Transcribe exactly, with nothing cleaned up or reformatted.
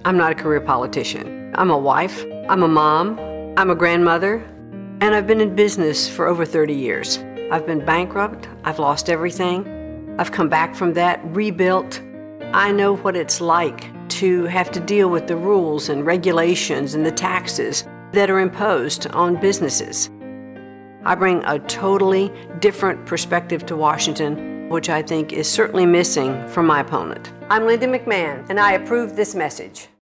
I'm not a career politician. I'm a wife, I'm a mom, I'm a grandmother, and I've been in business for over thirty years. I've been bankrupt, I've lost everything. I've come back from that, rebuilt. I know what it's like to have to deal with the rules and regulations and the taxes that are imposed on businesses. I bring a totally different perspective to Washington, which I think is certainly missing from my opponent. I'm Linda McMahon, and I approve this message.